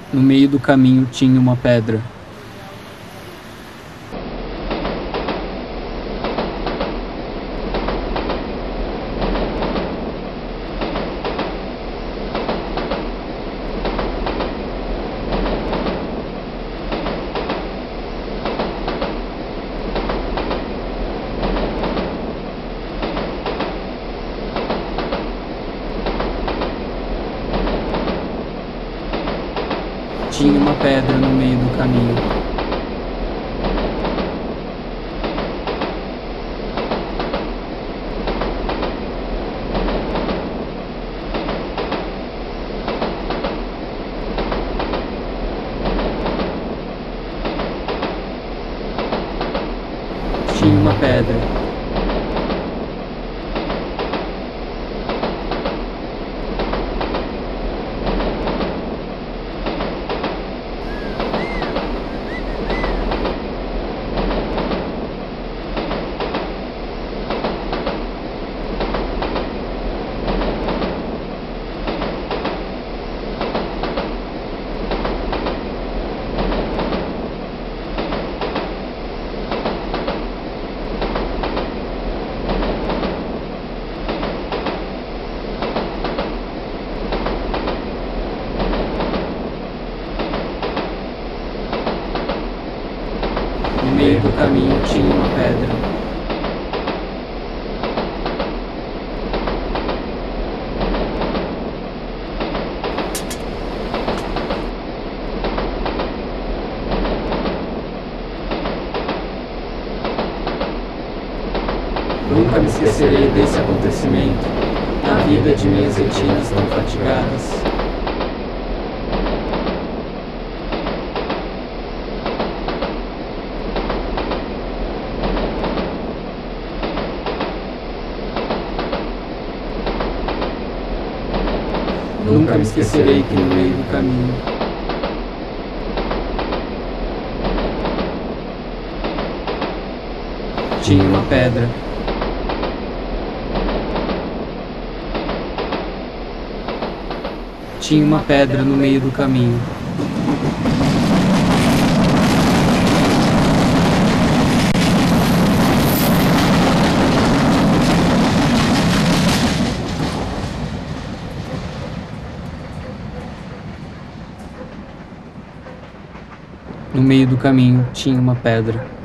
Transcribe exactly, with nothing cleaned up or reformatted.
No meio do caminho tinha uma pedra. Tinha uma pedra no meio do caminho. Tinha uma pedra. No meio do caminho tinha uma pedra. Nunca me esquecerei desse acontecimento, na vida de minhas retinas tão fatigadas. Nunca me esquecerei que no meio do caminho tinha uma pedra. Tinha uma pedra no meio do caminho. No meio do caminho tinha uma pedra.